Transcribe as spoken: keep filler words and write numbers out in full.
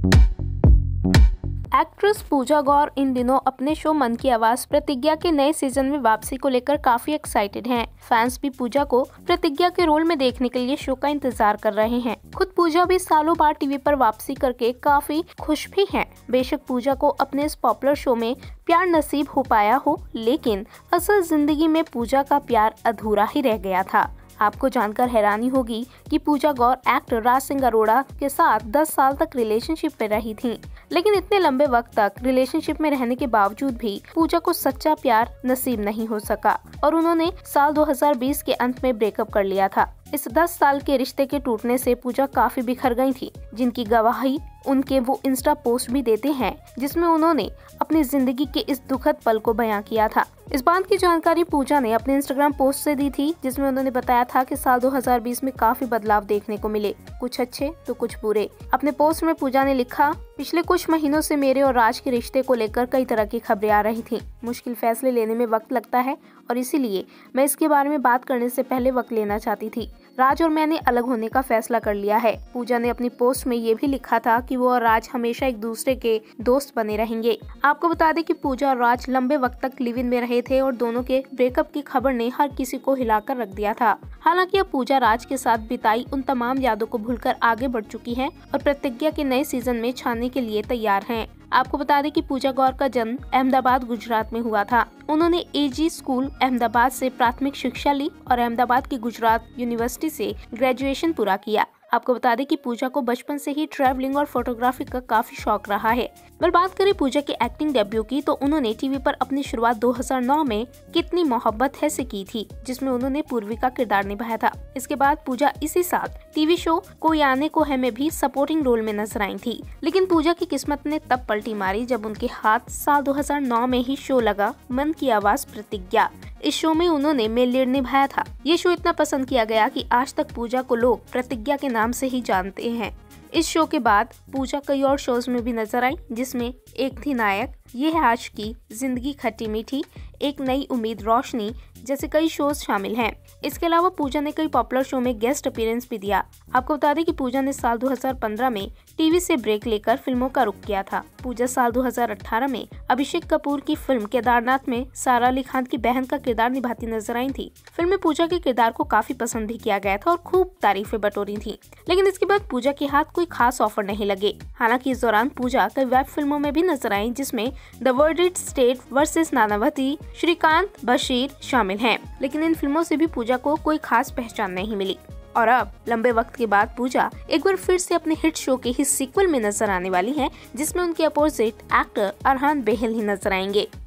Actress पूजा गौर इन दिनों अपने show मन की आवाज प्रतिज्ञा के नए सीजन में वापसी को लेकर काफी एक्साइटेड हैं। फैंस भी पूजा को प्रतिज्ञा के रोल में देखने के लिए शो का इंतजार कर रहे हैं। खुद पूजा भी सालों बाद टीवी पर वापसी करके काफी खुश भी हैं। बेशक पूजा को अपने इस पॉपुलर शो में प्यार नसीब हो पाया हो, लेकिन असल जिंदगी में पूजा का प्यार अधूरा ही रह गया था। आपको जानकर हैरानी होगी कि पूजा गौर एक्टर राज सिंह अरोड़ा के साथ दस साल तक रिलेशनशिप में रही थीं। लेकिन इतने लंबे वक्त तक रिलेशनशिप में रहने के बावजूद भी पूजा को सच्चा प्यार नसीब नहीं हो सका और उन्होंने साल दो हज़ार बीस के अंत में ब्रेकअप कर लिया था। इस दस साल के रिश्ते के टूटने से पूजा काफी बिखर गई थी, जिनकी गवाही उनके वो इंस्टा पोस्ट भी देते हैं जिसमें उन्होंने अपनी जिंदगी के इस दुखद पल को बयां किया था। इस बात की जानकारी पूजा ने अपने इंस्टाग्राम पोस्ट से दी थी, जिसमें उन्होंने बताया था कि साल दो हज़ार बीस में काफी बदलाव देखने को मिले, कुछ अच्छे तो कुछ बुरे। अपने पोस्ट में पूजा ने लिखा, पिछले कुछ महीनों से मेरे और राज के रिश्ते को लेकर कई तरह की खबरें आ रही थी। मुश्किल फैसले लेने में वक्त लगता है और इसीलिए मैं इसके बारे में बात करने से पहले वक्त लेना चाहती थी। राज और मैंने अलग होने का फैसला कर लिया है। पूजा ने अपनी पोस्ट में ये भी लिखा था कि वो और राज हमेशा एक दूसरे के दोस्त बने रहेंगे। आपको बता दें कि पूजा और राज लंबे वक्त तक लिव इन में रहे थे और दोनों के ब्रेकअप की खबर ने हर किसी को हिलाकर रख दिया था। हालांकि अब पूजा राज के साथ बिताई उन तमाम यादों को भूलकर आगे बढ़ चुकी है और प्रतिज्ञा के नए सीजन में छानने के लिए तैयार हैं। आपको बता दें कि पूजा गौर का जन्म अहमदाबाद गुजरात में हुआ था। उन्होंने एजी स्कूल अहमदाबाद से प्राथमिक शिक्षा ली और अहमदाबाद की गुजरात यूनिवर्सिटी से ग्रेजुएशन पूरा किया। आपको बता दें कि पूजा को बचपन से ही ट्रैवलिंग और फोटोग्राफी का काफी शौक रहा है। अगर बात करें पूजा के एक्टिंग डेब्यू की, तो उन्होंने टीवी पर अपनी शुरुआत दो हज़ार नौ में कितनी मोहब्बत है से की थी, जिसमें उन्होंने पूर्वी का किरदार निभाया था। इसके बाद पूजा इसी साल टीवी शो कोई आने को है में भी सपोर्टिंग रोल में नजर आई थी। लेकिन पूजा की किस्मत ने तब पलटी मारी जब उनके हाथ साल दो हज़ार नौ में ही शो लगा मन की आवाज प्रतिज्ञा। इस शो में उन्होंने मेन लीड निभाया था। ये शो इतना पसंद किया गया कि आज तक पूजा को लोग प्रतिज्ञा के नाम से ही जानते हैं। इस शो के बाद पूजा कई और शोज में भी नजर आई, जिसमें एक थी नायक, ये है आज की जिंदगी खट्टी मीठी, एक नई उम्मीद, रोशनी जैसे कई शोज शामिल हैं। इसके अलावा पूजा ने कई पॉपुलर शो में गेस्ट अपीयरेंस भी दिया। आपको बता दें कि पूजा ने साल दो हज़ार पंद्रह में टीवी से ब्रेक लेकर फिल्मों का रुख किया था। पूजा साल दो हज़ार अठारह में अभिषेक कपूर की फिल्म केदारनाथ में सारा अली खान की बहन का किरदार निभाती नजर आई थी। फिल्म में पूजा के किरदार को काफी पसंद भी किया गया था और खूब तारीफें बटोरी थी। लेकिन इसके बाद पूजा के हाथ कोई खास ऑफर नहीं लगे। हालांकि इस दौरान पूजा कई वेब फिल्मों में भी नजर आई, जिसमें the verdict state versus Nanavati, Shrikant, Bashir शामिल हैं। लेकिन इन फिल्मों से भी पूजा को कोई खास पहचान नहीं मिली और अब लंबे वक्त के बाद पूजा एक बार फिर से अपने हिट शो के ही सीक्वल में नजर आने वाली हैं, जिसमें उनके अपोजिट एक्टर अरहान बेहल ही नजर आएंगे।